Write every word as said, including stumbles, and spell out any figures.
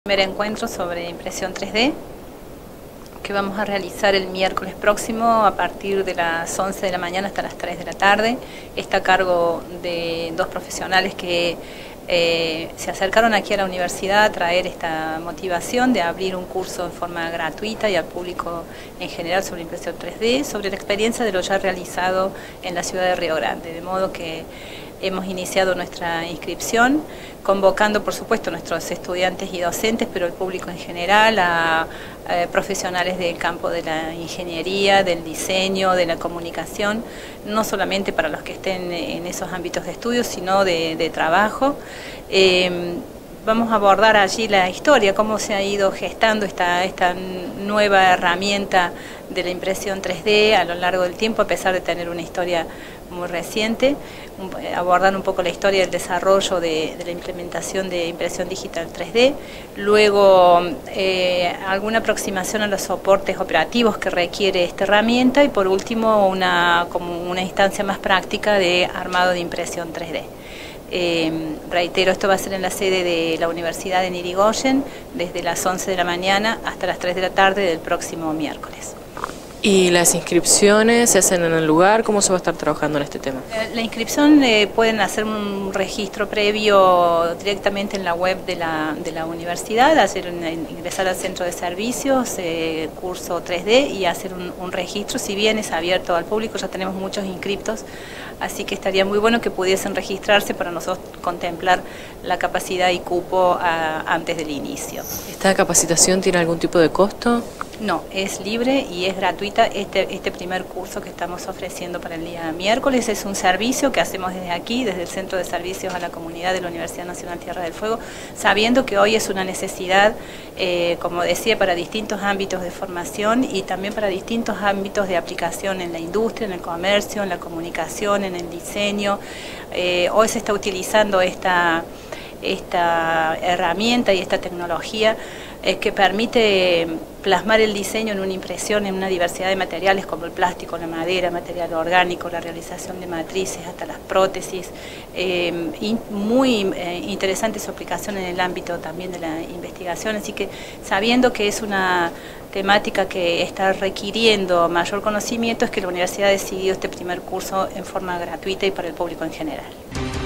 Primer encuentro sobre impresión tres D que vamos a realizar el miércoles próximo a partir de las once de la mañana hasta las tres de la tarde. Está a cargo de dos profesionales que eh, se acercaron aquí a la universidad a traer esta motivación de abrir un curso en forma gratuita y al público en general sobre impresión tres D, sobre la experiencia de lo ya realizado en la ciudad de Río Grande, de modo que hemos iniciado nuestra inscripción, convocando por supuesto a nuestros estudiantes y docentes, pero el público en general, a, a profesionales del campo de la ingeniería, del diseño, de la comunicación, no solamente para los que estén en esos ámbitos de estudio, sino de, de trabajo. Eh, Vamos a abordar allí la historia, cómo se ha ido gestando esta, esta nueva herramienta de la impresión tres D a lo largo del tiempo, a pesar de tener una historia muy reciente, abordar un poco la historia del desarrollo de, de la implementación de impresión digital tres D, luego eh, alguna aproximación a los soportes operativos que requiere esta herramienta y por último una, como una instancia más práctica de armado de impresión tres D. Eh, reitero, esto va a ser en la sede de la Universidad de Irigoyen desde las once de la mañana hasta las tres de la tarde del próximo miércoles. ¿Y las inscripciones se hacen en el lugar? ¿Cómo se va a estar trabajando en este tema? La inscripción eh, pueden hacer un registro previo directamente en la web de la, de la universidad, hacer un, ingresar al centro de servicios, eh, curso tres D y hacer un, un registro. Si bien es abierto al público, ya tenemos muchos inscriptos, así que estaría muy bueno que pudiesen registrarse para nosotros contemplar la capacidad y cupo a, antes del inicio. ¿Esta capacitación tiene algún tipo de costo? No, es libre y es gratuita. Este, este primer curso que estamos ofreciendo para el día miércoles es un servicio que hacemos desde aquí, desde el Centro de Servicios a la Comunidad de la Universidad Nacional Tierra del Fuego, sabiendo que hoy es una necesidad, eh, como decía, para distintos ámbitos de formación y también para distintos ámbitos de aplicación en la industria, en el comercio, en la comunicación, en el diseño. Eh, hoy se está utilizando esta, esta herramienta y esta tecnología eh, que permite plasmar el diseño en una impresión en una diversidad de materiales como el plástico, la madera, material orgánico, la realización de matrices, hasta las prótesis. Eh, in, muy eh, interesante su aplicación en el ámbito también de la investigación, así que sabiendo que es una temática que está requiriendo mayor conocimiento, es que la universidad ha decidido este primer curso en forma gratuita y para el público en general.